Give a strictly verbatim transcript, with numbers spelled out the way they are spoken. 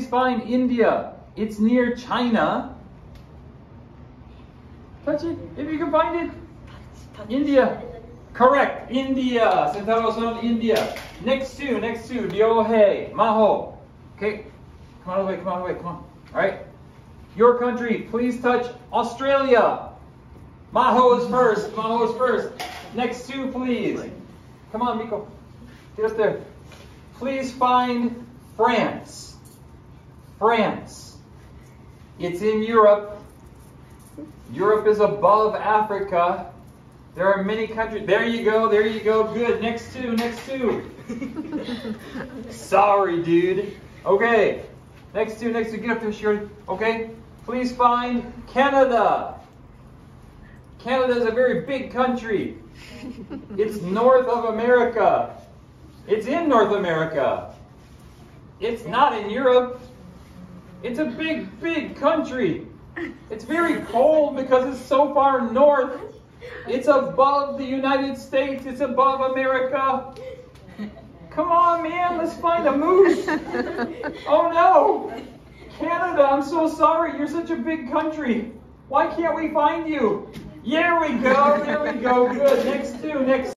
Please find India. It's near China. Touch it, if you can find it. India. Correct, India. Sentaro-san, India. Next two, next two. Ryohei, Maho. Okay, come on away, come on away, come on. All right. Your country, please touch Australia. Maho is first, Maho is first. Next two, please. Come on, Miko. Get up there. Please find France. France. It's in Europe. Europe is above Africa. There are many countries. There you go, there you go. Good. Next two, next two. Sorry, dude. Okay. Next two, next two. Get up there, Shirley. Okay. Please find Canada. Canada is a very big country. It's north of America. It's in North America. It's not in Europe. It's a big, big country. It's very cold because it's so far north. It's above the United States. It's above America. Come on, man. Let's find a moose. Oh, no. Canada, I'm so sorry. You're such a big country. Why can't we find you? There we go. There we go. Good. Next two. Next